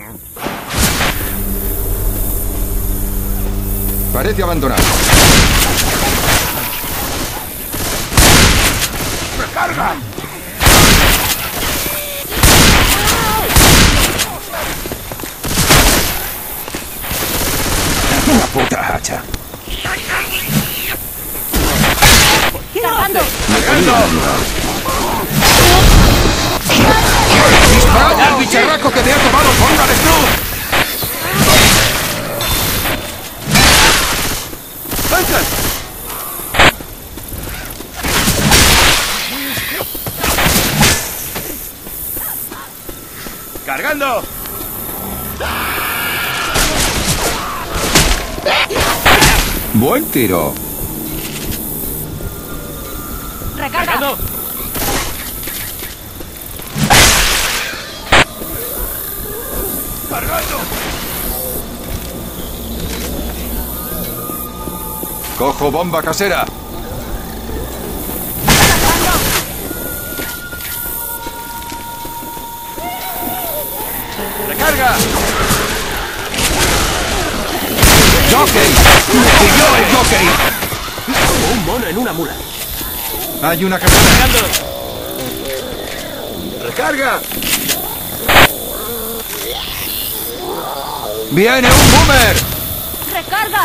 Parece abandonado. ¡Recarga! Una puta hacha. ¡Cargando! ¡Disparad al bicharraco que me ha tomado por una avestruz! ¡Vincent! ¡Cargando! Buen tiro. ¡Recarga! ¡Cargando! ¡Cargando! Cojo bomba casera. ¡Recarga! ¡Jockey! ¡Me pilló el jockey! Un mono en una mula. Hay una casera. ¡Cargando! ¡Recarga! ¡Viene un boomer! ¡Recarga!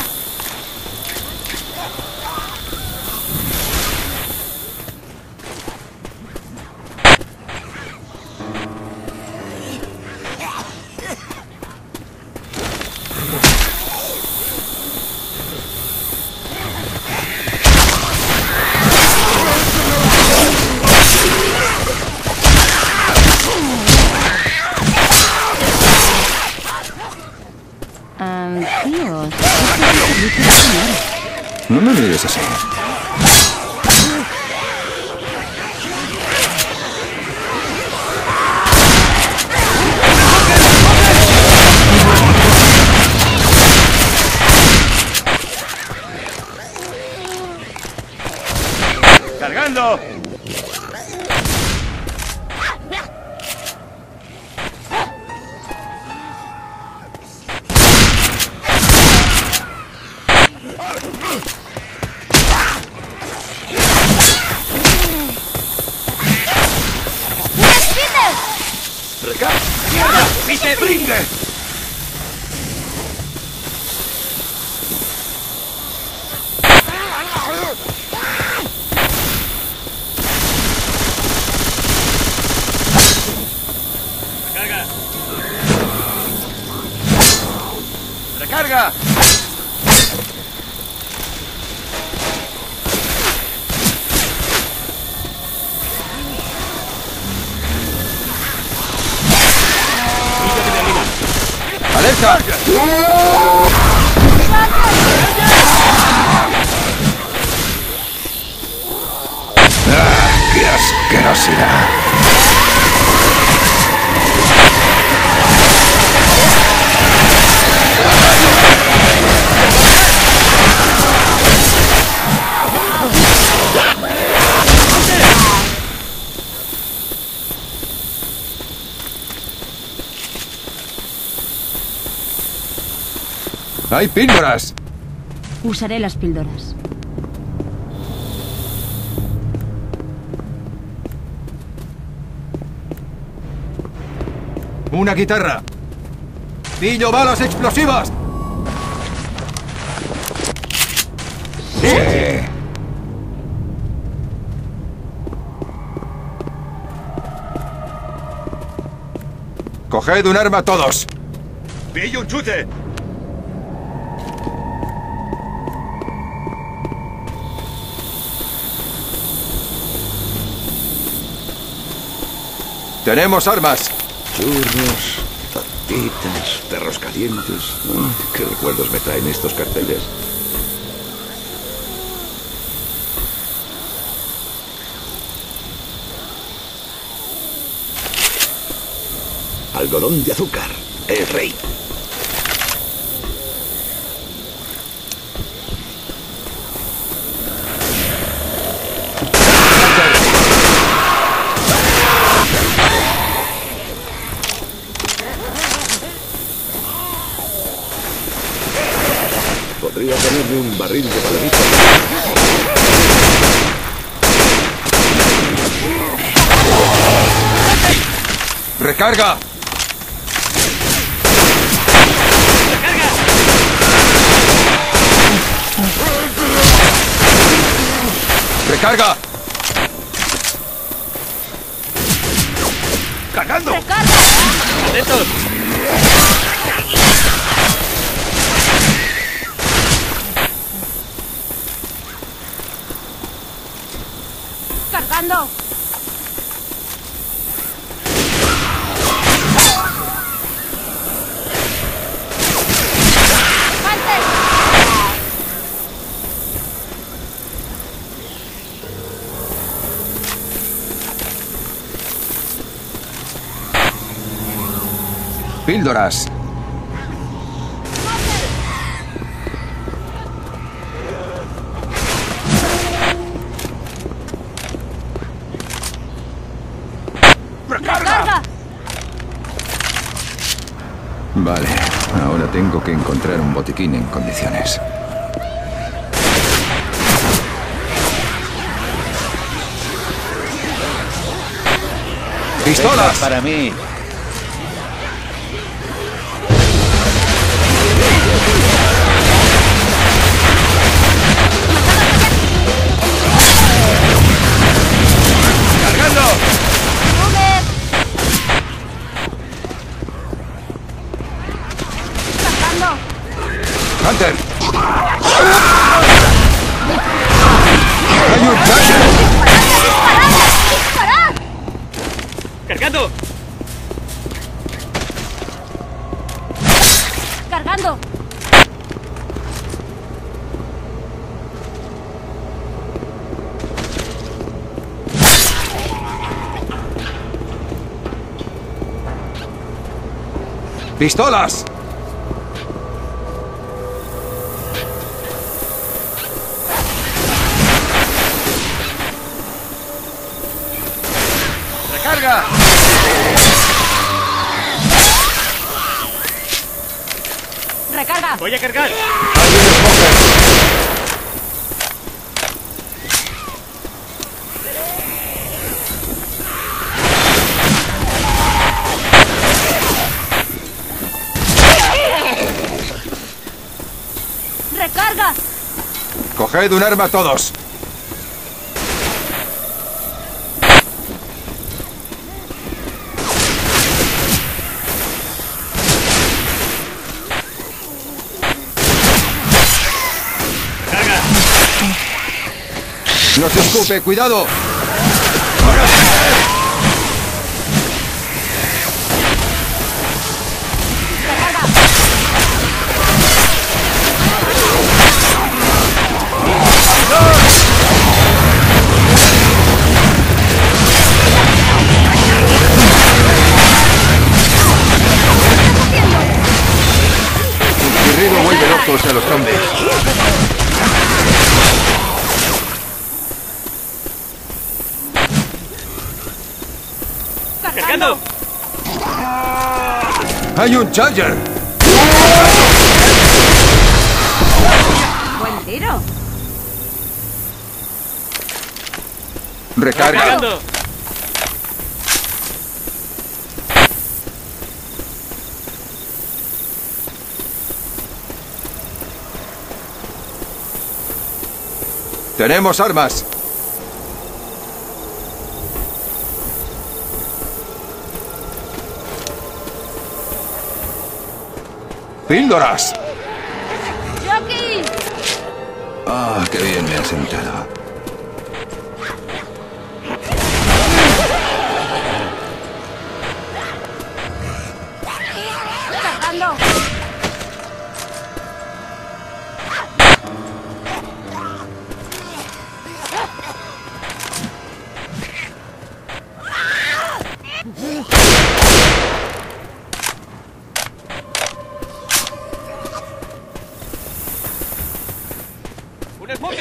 Tío, No me mires así. ¡Cargando! ¡Recarga! ¡Mierda! ¡Pite brinque! ¡Recarga! ¡Recarga! ¡Alerta! ¡Ah, qué asquerosidad! ¡Hay píldoras! Usaré las píldoras. ¡Una guitarra! ¡Pillo balas explosivas! ¡Sí! ¡Coged un arma todos! ¡Pillo un chute! ¡Tenemos armas! Churros, patitas, perros calientes. ¿Qué recuerdos me traen estos carteles? Algodón de azúcar, el rey. Podría ponerme un barril de baladita. ¡Recarga! ¡Recarga! ¡Cargando! ¡Recarga! ¡Atentos! ¡Cargando! ¡Hunter! ¡Píldoras! ¡Recarga! Vale, ahora tengo que encontrar un botiquín en condiciones. ¡Pistolas! Para mí. ¡Cargando! ¡Ruger! ¡Cargando! ¡Hunter! ¡Hay un Charger! ¡Disparad! ¡Cargando! ¡Cargando! ¡Pistolas! ¡Recarga! ¡Recarga! ¡Voy a cargar! ¡Recarga! ¡Coged un arma todos! ¡Carga! ¡No se escupe! ¡Cuidado! El guerrero vuelve locos a los zombies. ¡Cargando! ¡Hay un Charger! ¡Buen tiro! ¡Recarga! ¡Cargando! ¡Tenemos armas! ¡Píldoras! ¡Jockey! ¡Ah, qué bien me ha sentado! ¡Cargando! ¡Un smoker!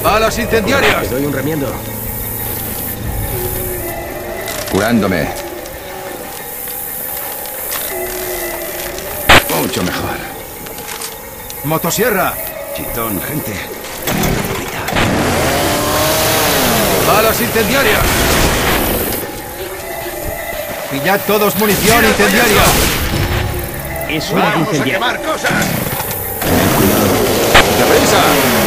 ¡Balas incendiarias! Te doy un remiendo. Curándome. Mucho mejor. ¡Motosierra! Chitón, gente. ¡Balas incendiarias! ¡Pillad todos munición incendiaria! Es hora de incendiar. quemar cosas! ¡Deprisa!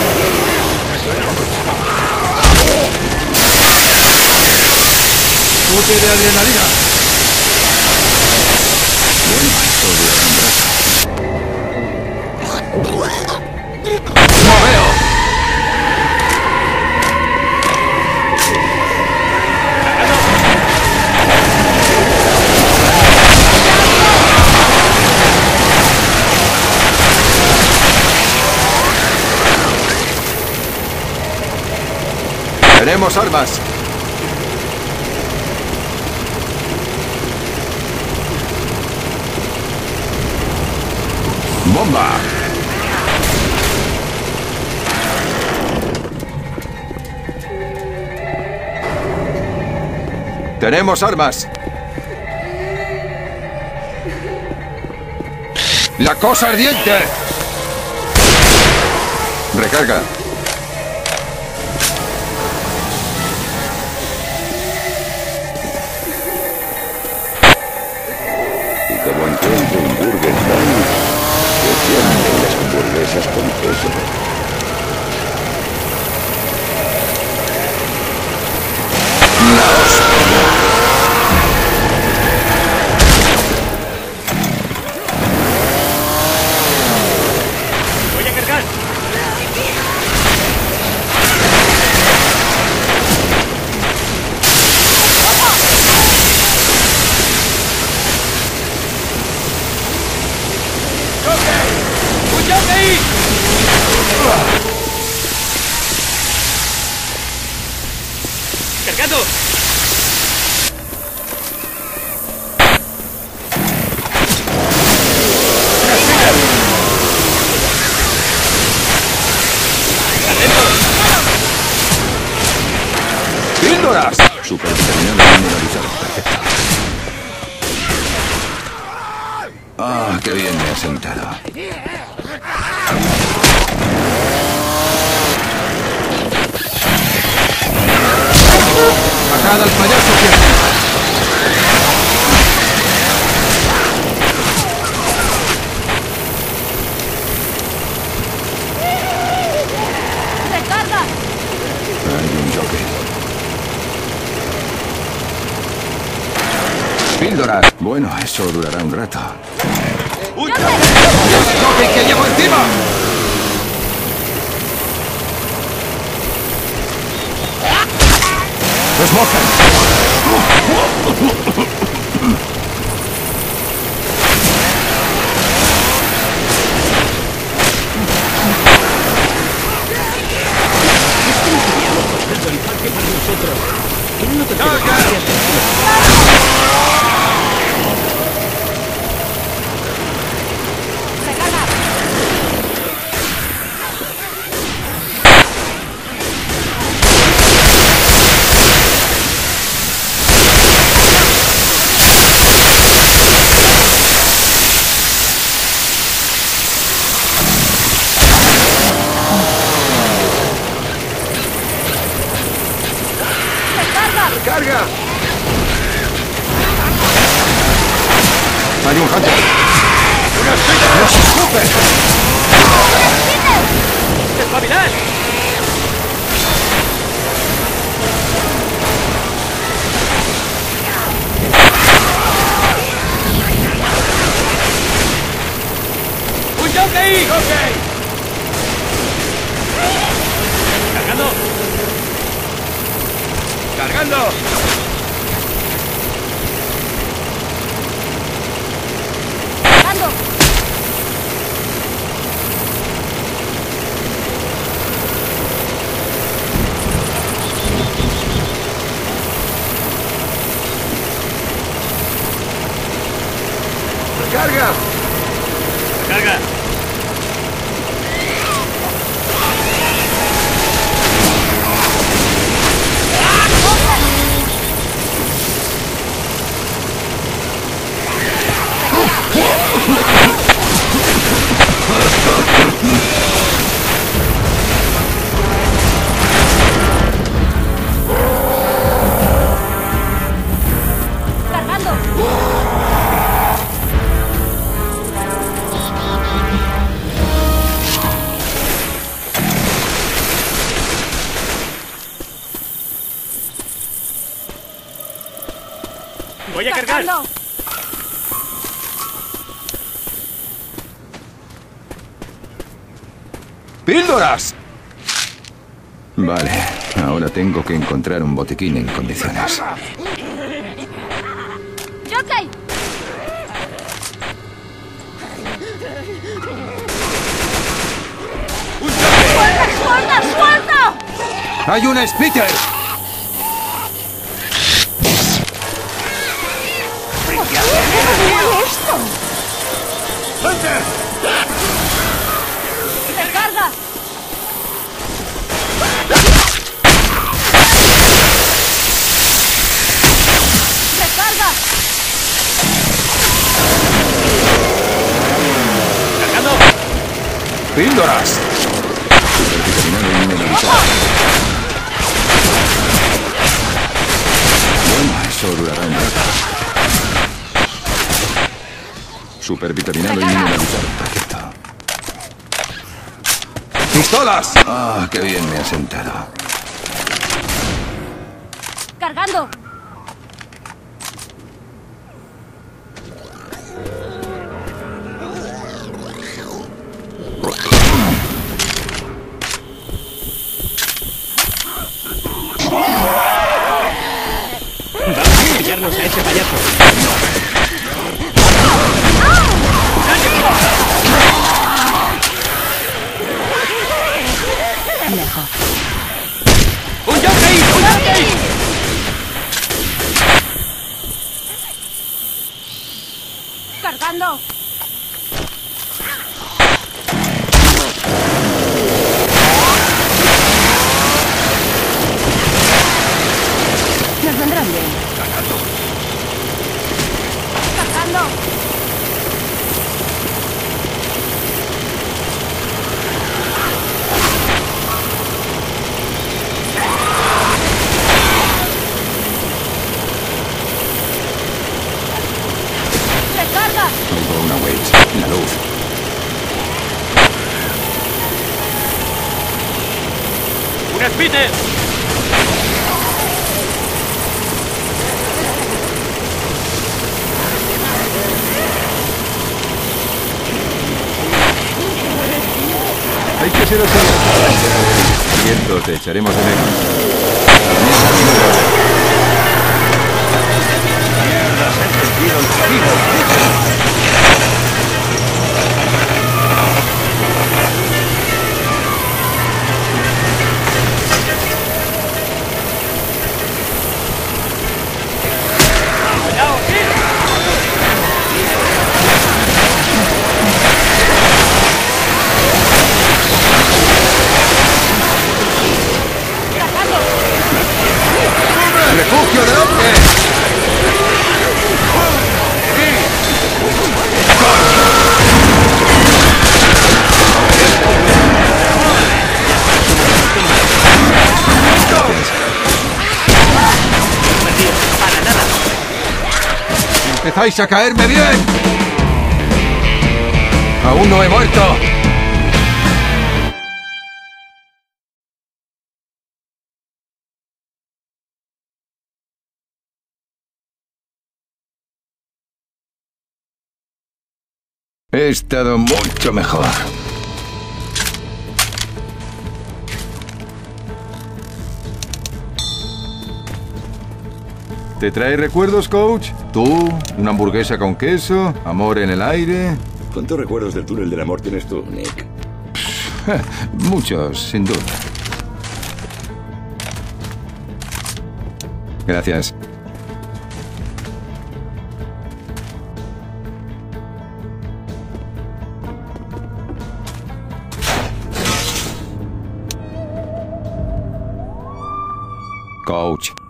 ¡Chute de adrenalina! Bueno, eso durará un rato. ¡No veo! ¡Tenemos armas! ¡Bomba! ¡Tenemos armas! ¡La cosa ardiente! ¡Recarga! Y como encuentro un Burger Time, que sienten las hamburguesas con queso. ¡La hostia! Voy a cargar. ¡Un jockey! ¡Cargando! ¡Píldoras! Super determinado y memorizado. Perfecto. Ah, qué bien me ha sentado. ¡Sacad al payaso, jefe! ¡Recarga! Hay un jockey. ¡Píldoras! Bueno, eso durará un rato. ¡Jockey que llevo encima! ¡Recarga! ¡Carga! ¡Hay un hunter! ¡Espabilad! ¡Un jockey! ¡Cargando! ¡Cargando! ¡Cargando! ¡Carga! ¡Carga! disparar! Cargando. ¡Píldoras! Vale, ahora tengo que encontrar un botiquín en condiciones. Jockey. ¡Un choque! ¡Suelta, suelta, suelta! ¡Hay una splitter! ¡Recarga! ¡Recarga! ¡Cargando! ¡Píldoras! Supervitaminado inmunolizado. Bueno, eso durará un rato. Supervitaminado inmunolizado. Perfecto. ¡Pistolas! Ah, qué bien me ha sentado. ¡Cargando! Vamos a pillarnos a ese payaso. ¡Un jockey! ¡Un jockey! ¡Cargando! Nos vendrán bien. ¡Cargando! ¡Recarga! Oigo una Wait. La luz. ¡Un Spitzer! Hay que ser así. Cierto, te echaremos de menos. ¡Cuidado, sí! ¡Refugio del hombre! ¡Empezáis a caerme bien! ¡Aún no he muerto! He estado mucho mejor. ¿Te trae recuerdos, coach? ¿Tú? ¿Una hamburguesa con queso? ¿Amor en el aire? ¿Cuántos recuerdos del túnel del amor tienes tú, Nick? Muchos, sin duda. Gracias. Coach.